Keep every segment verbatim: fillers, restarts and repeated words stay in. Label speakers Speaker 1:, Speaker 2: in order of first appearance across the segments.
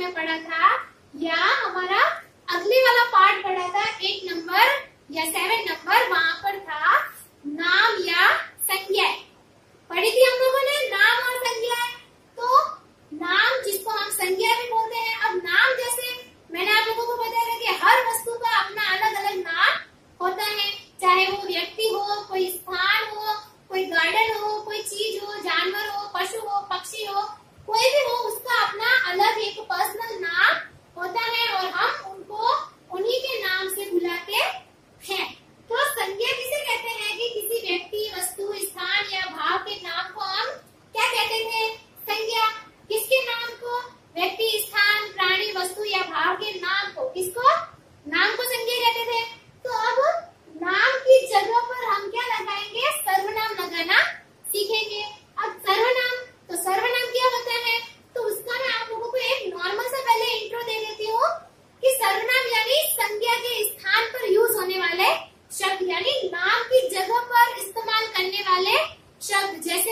Speaker 1: में पढ़ा था या हमारा अगले वाला पार्ट पढ़ा था एट नंबर या सेवन नंबर, वहां पर था नाम या संज्ञा पढ़ी थी हम लोगों ने, नाम और संज्ञा। तो नाम जिसको हम संज्ञा भी बोलते हैं। अब नाम जैसे मैंने आप लोगों को बताया कि हर वस्तु का अपना अलग अलग नाम होता है, चाहे वो व्यक्ति हो, कोई स्थान हो, कोई गार्डन हो, कोई चीज हो, जानवर हो, पशु हो, पक्षी हो, कोई भी हो, उसका अपना अलग एक पर्सनल नाम होता है और हम उनको उन्हीं के नाम से बुलाते हैं। तो संज्ञा किसे कहते हैं कि किसी व्यक्ति, वस्तु, स्थान या भाव के नाम को हम क्या कहते थे? संज्ञा। किसके नाम को? व्यक्ति, स्थान, प्राणी, वस्तु या भाव के नाम को, किसको? नाम को संज्ञा कहते थे। तो अब नाम की जगह पर हम क्या लगाएंगे? सर्वनाम लगाना सीखेंगे। अब सर्वनाम, तो सर्वनाम क्या होता है? तो उसका मैं आप लोगों को एक नॉर्मल सा पहले इंट्रो दे देती हूँ कि सर्वनाम यानी संज्ञा के स्थान पर यूज होने वाले शब्द, यानी नाम की जगह पर इस्तेमाल करने वाले शब्द। जैसे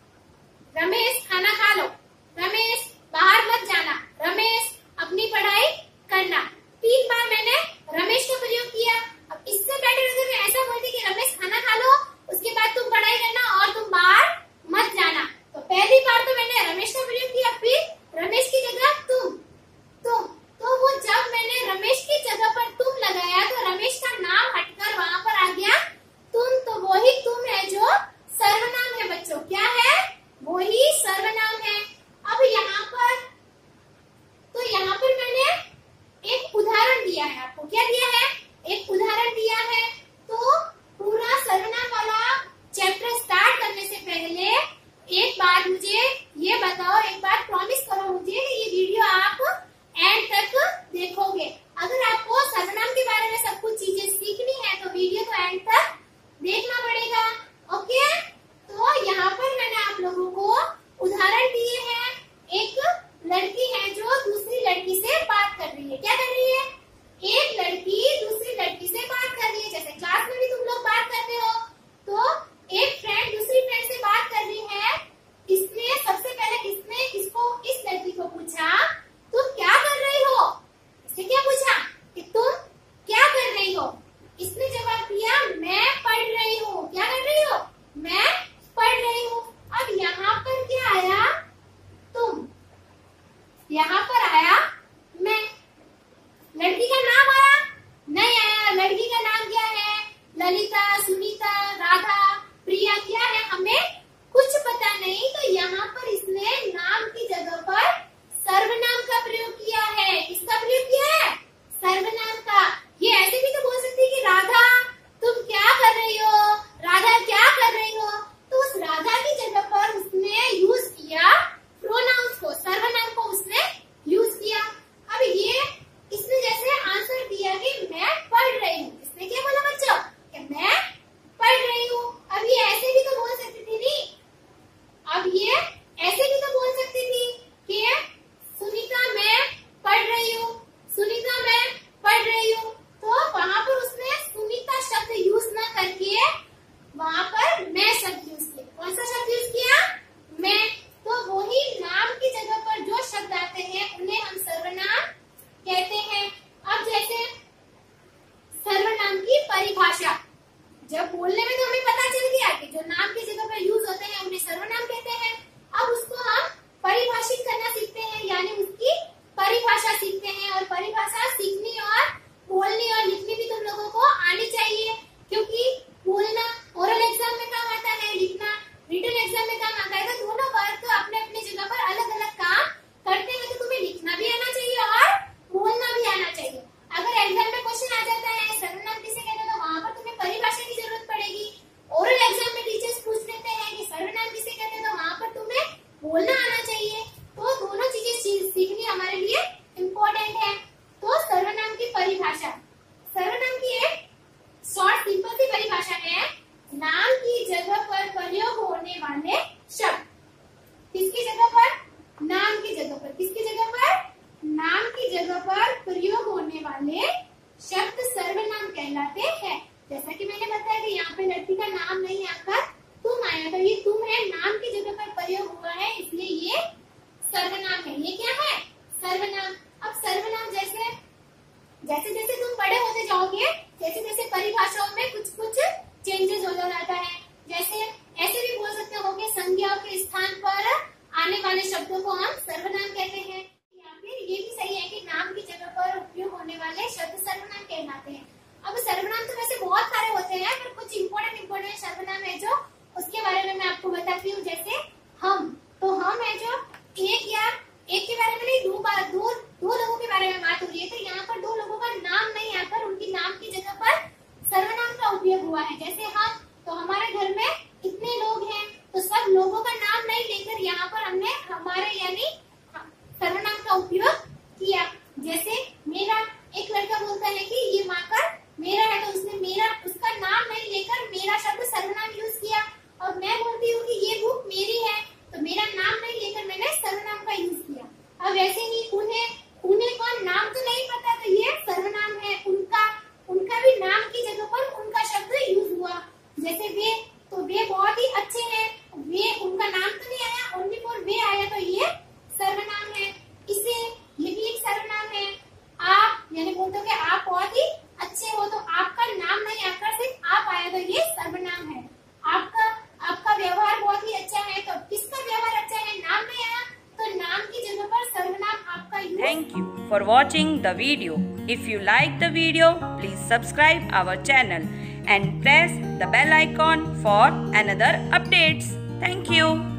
Speaker 1: रमेश खाना खा लो, रमेश बाहर मत जाना, रमेश अपनी पढ़ाई करना। तीन बार मैंने रमेश का प्रयोग किया। अब इससे बेटर अगर मैं ऐसा बोलती कि रमेश खाना खा लो, उसके बाद तुम पढ़ाई करना और तुम बाहर मत जाना, तो पहली बार तो मैंने रमेश का प्रयोग किया, फिर रमेश की जगह तुम तुम तो वो जब मैंने रमेश की जगह पर तुम लगाया तो रमेश का नाम हटकर वहां पर आ गया तुम। तो वही तुम है जो सर्वनाम है बच्चों। क्या है? वही सर्वनाम है। अब यहाँ पर, तो यहाँ पर मैंने एक उदाहरण दिया है आपको। क्या दिया है? एक उदाहरण दिया है। तो पूरा सर्वनाम वाला चैप्टर स्टार्ट करने से पहले एक बात मुझे ये बताओ, एक बात प्रॉमिस करो मुझे कि ये वीडियो आप एंड तक देखोगे। अगर आपको सर्वनाम के बारे में सब कुछ चीजें सीखनी है तो वीडियो को एंड तक देखना पड़ेगा। ओके, तो यहाँ पर मैंने आप लोगों को उदाहरण दिए हैं। एक लड़की है जो दूसरी लड़की से बात कर रही है। क्या कर रही है? एक लड़की दूसरी लड़की से बात कर रही है। जैसे क्लास में भी तुम लोग बात करते हो, तो एक फ्रेंड दूसरी फ्रेंड से बात कर रही है। इसने सबसे पहले इसने इसको इस लड़की को पूछा तुम क्या कर रही हो? इसने क्या पूछा कि तुम क्या कर रही हो? इसने जवाब दिया मैं पढ़ रही हूँ। क्या कर रही हो? मैं पढ़ रही हूँ। अब यहाँ पर क्या आया? तुम। यहाँ पर आया मैं। लड़की का नाम आया? नहीं आया। लड़की का नाम क्या है? ललिता, सुनीता, राधा, प्रिया, क्या है हमें कुछ पता नहीं। तो यहाँ पर इसने नाम की जगह पर सर्वनाम का प्रयोग किया है। किसका प्रयोग किया है? सर्वनाम का। ये ऐसे भी तो बोल सकती है कि राधा तुम क्या कर रही हो, राधा क्या कर रही हो। तो उस राधा की जगह पर उसने यूज किया प्रोनाउंस को, सर्वनाम को उसने यूज किया। अब ये इसने जैसे आंसर दिया कि मैं पढ़ रही हूँ। इसने क्या बोला बच्चों? कि मैं पढ़ रही हूँ। अब ये ऐसे भी तो बोल सकती थी नहीं, अब ये ऐसे भी तो बोल सकती थी कि सुनीता मैं पढ़ रही हूँ, सुनीता मैं पढ़ रही हूँ। तो वहां पर उसने सुनीता शब्द यूज ना करके वहां पर मैं शब्द यूज किया। कौन सा शब्द यूज किया? मैं। तो वही नाम की जगह पर जो शब्द आते हैं उन्हें हम सर्वनाम कहते हैं। अब जैसे सर्वनाम की परिभाषा, जब बोलने में तो हमें पता चल गया कि जो नाम की जगह पर यूज होते हैं उन्हें सर्वनाम कहते हैं। अब उसको हम परिभाषित करना सीखते हैं, यानी उसकी परिभाषा सीखते हैं। और परिभाषा सीखनी और बोलनी और लिखनी भी तुम लोगों को आनी चाहिए, क्योंकि बोलना ओरल एग्जाम में काम आता है, लिखना रिटन एग्जाम में काम आता है। तो दोनों वर्ग अपने अपने जगह पर अलग अलग काम करते हैं। तो तुम्हें लिखना भी आना चाहिए और बोलना भी आना चाहिए। अगर एग्जाम में क्वेश्चन आ जाता है सर्वनाम किसे कहते हैं, तो वहां पर तुम्हें परिभाषा की जरूरत पड़ेगी। ओरल एग्जाम में टीचर्स पूछ लेते हैं कि सर्वनाम किसे कहते हैं, तो वहां पर तुम्हें बोलना आना चाहिए। तो दोनों चीजें सीखनी हमारे लिए इम्पोर्टेंट है। तो सर्वनाम की परिभाषा, सर्वनाम की एक शॉर्ट सिंपल सी परिभाषा है, नाम की जगह पर प्रयोग होने वाले शब्द। किसकी जगह पर? नाम की जगह पर। किसकी जगह पर? नाम की जगह पर प्रयोग होने वाले शब्द सर्वनाम कहलाते हैं। जैसा कि मैंने बताया कि यहाँ पे लड़की का नाम नहीं आकर तुम आया, तो ये तुम है नाम की जगह पर प्रयोग हुआ है, इसलिए ये सर्वनाम है। ये क्या है? सर्वनाम। होने वाले शब्द सर्वनाम कहलाते हैं। अब सर्वनाम तो वैसे बहुत सारे होते हैं, पर कुछ इंपॉर्टेंट इंपॉर्टेंट सर्वनाम है जो उसके बारे में मैं आपको बताती हूँ। जैसे हम, तो हम है जो एक या एक के बारे में नहीं, दो बार दो दो लोगों के बारे में बात हो रही है, तो यहाँ पर दो लोगों का नाम नहीं आकर उनकी नाम की जगह पर सर्वनाम का उपयोग हुआ है। जैसे हम, तो हमारे घर में कितने लोग हैं, तो सब लोगों का नाम नहीं लेकर यहाँ पर हमने हमारे यानी सर्वनाम का उपयोग किया। जैसे मेरा, एक लड़का बोलता है कि ये माकर मेरा है, तो उसने मेरा, उसका नाम नहीं लेकर मेरा शब्द सर्वनाम यूज किया। और मैं बोलती हूँ कि ये बुक मेरी है, तो मेरा नाम नहीं लेकर मैंने सर्वनाम का यूज किया। अब वैसे ही उन्हें, उन्हें कौन नाम तो नहीं पता, तो ये सर्वनाम है। उनका, उनका भी नाम की जगह पर उनका शब्द यूज हुआ। जैसे वे, तो वे बहुत ही अच्छे हैं, वे, उनका नाम तो नहीं आया, ओनली फॉर वे आया, तो ये सर्वनाम है। इसे, ये भी एक सर्वनाम है। आप, यानी बोलते हो कि आप बहुत ही अच्छे हो, तो आपका नाम नहीं आकर सिर्फ आप आया, तो ये सर्वनाम है। आपका, आपका व्यवहार बहुत ही अच्छा है, तो किसका व्यवहार अच्छा है, नाम नहीं आया, तो नाम की जगह पर सर्वनाम आपका use.
Speaker 2: Thank you for watching the video. If you like the video, please subscribe our channel and press the bell icon for another updates. Thank you.